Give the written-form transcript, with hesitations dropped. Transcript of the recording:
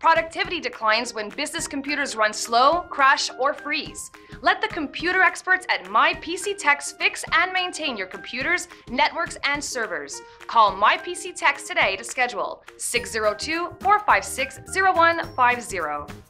Productivity declines when business computers run slow, crash, or freeze. Let the computer experts at MyPCTex fix and maintain your computers, networks, and servers. Call MyPCTex today to schedule 602-456-0150.